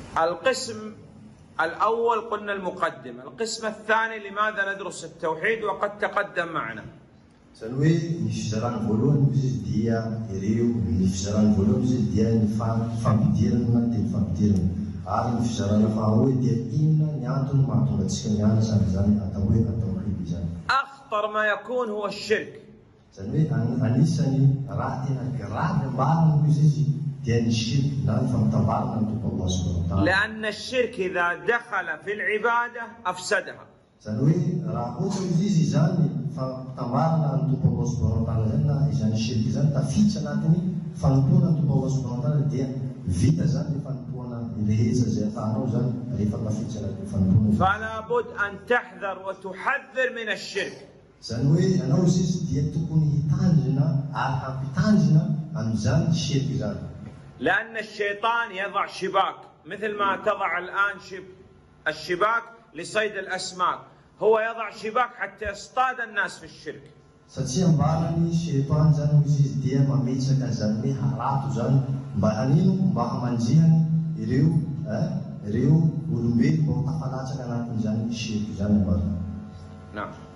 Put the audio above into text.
القسم الأول قلنا المقدمة. القسم الثاني لماذا ندرس التوحيد وقد تقدم معنا. Sanwe ny fizarana voalohany izy dia ireo ny fizarana voalohany izy dia ny fampidirana teny fampidirana ary ny fizarana faharoa dia inona ny antony mahatonga antsika mianatra izany atao hoe tauhid izany. أخطر ما يكون هو الشرك. Sanwe anisany raha tena grave ambarana izy dia ny shirk na ny famitavarana ny Tompo Allah subhanahu wa ta'ala. لأن الشرك إذا دخل في العبادة أفسدها. Zany hoe raha ohatra izy izany famitavarana ny Tompo Allah subhanahu wa ta'ala zany na izany shirk izany tafiditra anatiny fanompoana ny Tompo Allah subhanahu wa ta'ala dia vita zany ny fanompoana rehetra izay ataonao zany rehefa tafiditra anatiny fanompoana. فلا بد أن تحذر وتحذر من الشرك. Zany hoe anao izy dia tokony hitandrina ary hampitandrina amin'izany shirk izany. لأن الشيطان يضع شباك مثل ما تضع الآن الشباك لصيد الأسماك، هو يضع شباك حتى يصطاد الناس في الشرك. Satria ambarany sheitan zany izy dia mametsaka zany hoe harato zany mba hanino mba hamanjihany ireo olombelo mba ho tafalatsaka anatin'izany shirk izany ambarany.